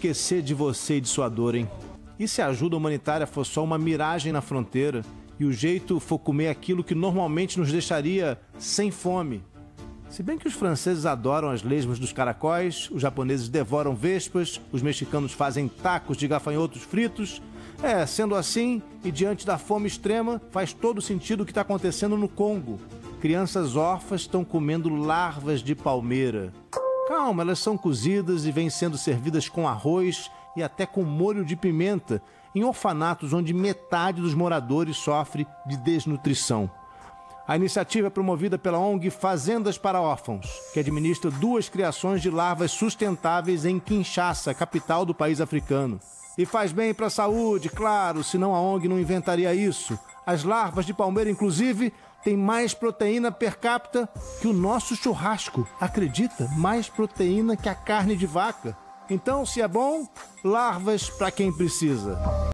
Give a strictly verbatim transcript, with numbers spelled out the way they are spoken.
esquecer de você e de sua dor, hein? E se a ajuda humanitária for só uma miragem na fronteira e o jeito for comer aquilo que normalmente nos deixaria sem fome? Se bem que os franceses adoram as lesmas dos caracóis, os japoneses devoram vespas, os mexicanos fazem tacos de gafanhotos fritos. É, sendo assim, e diante da fome extrema, faz todo sentido o que está acontecendo no Congo. Crianças órfãs estão comendo larvas de palmeira. Calma, elas são cozidas e vêm sendo servidas com arroz e até com molho de pimenta, em orfanatos onde metade dos moradores sofre de desnutrição. A iniciativa é promovida pela O N G Fazendas para Órfãos, que administra duas criações de larvas sustentáveis em Kinshasa, capital do país africano. E faz bem para a saúde, claro, senão a O N G não inventaria isso. As larvas de palmeira, inclusive, têm mais proteína per capita que o nosso churrasco. Acredita? Mais proteína que a carne de vaca. Então, se é bom, larvas para quem precisa.